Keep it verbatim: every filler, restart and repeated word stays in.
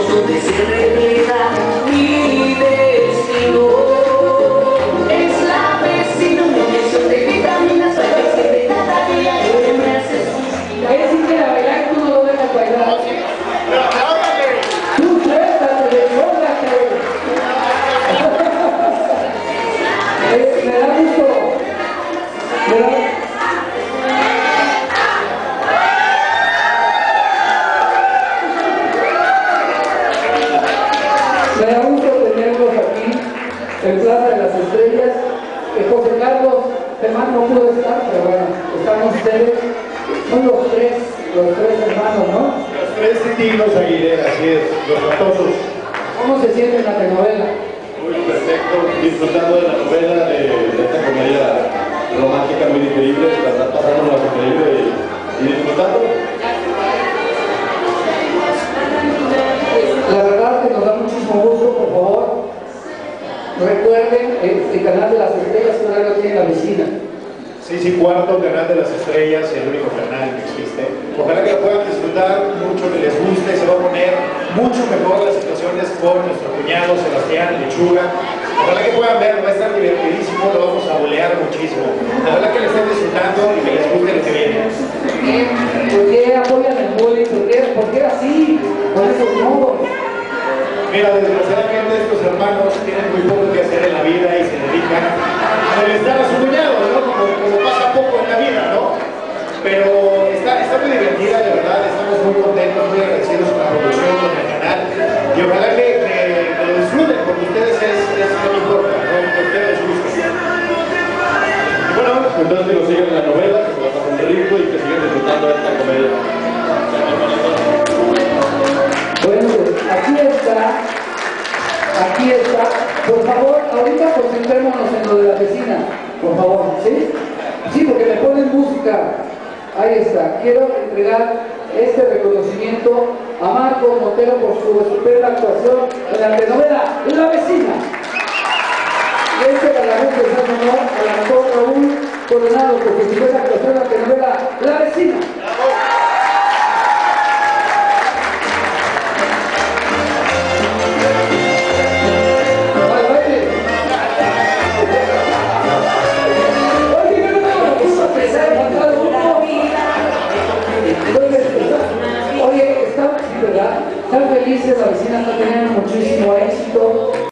donde se revela mi destino. Es la vecina, una inyección de vitaminas para que siempre cada día que me hace suspirar. Él sí quiere bailar, tú no lo dejas bailar. Tú suéltate, desfóllate. Eh, me da gusto. Me da... Me da gusto tenerlos aquí en Plaza de las Estrellas. Eh, José Carlos, Germán no pudo estar, pero bueno, estamos ustedes. Son los tres, los tres hermanos, ¿no? Los tres títulos Aguilera, así es, los matosos. ¿Cómo se siente en la telenovela? Muy perfecto, disfrutando de la novela, de, de esta comedia romántica muy increíble, la verdad pasándonos increíble y, y disfrutando. La verdad que nos da muchísimo gusto, por favor. Recuerden el canal de las estrellas, que ahora lo tiene la vecina. Seis y cuarto, canal de las estrellas, el único canal que existe. Ojalá que lo puedan disfrutar mucho, que les guste, se va a poner mucho mejor las situaciones con nuestro cuñado Sebastián Lechuga. Ojalá que puedan verlo, va a estar divertidísimo, lo vamos a bolear muchísimo. Ojalá que lo estén disfrutando y que les guste lo que viene. ¿Por qué apoyan el bullying? ¿Por qué, ¿Por qué así? Con esos modos. Mira, desgraciadamente estos hermanos tienen muy poco que hacer en la vida y se dedican a molestar a su cuñado, ¿no? Como, como pasa poco en la vida, ¿no? Pero está, está muy divertida, de verdad, estamos muy contentos, muy agradecidos con la producción, con el canal, y ojalá que, que, que lo disfruten, porque ustedes es, es lo que importa, ¿no? Que ustedes les guste. Y bueno, entonces que lo sigan en la novela, que se la pasen rico y que sigan disfrutando de esta comedia. Bueno, pues aquí está, aquí está. Por favor, ahorita concentrémonos en lo de la vecina, por favor, ¿sí? Sí, porque me ponen música. Ahí está. Quiero entregar este reconocimiento a Marco Montero por su estupenda actuación en la telenovela La Vecina. Y este galardón que se honor al actor Raúl Coronado por su estupenda actuación en la telenovela La Vecina. Oye, están, ¿verdad? Están felices, la vecina está teniendo muchísimo éxito.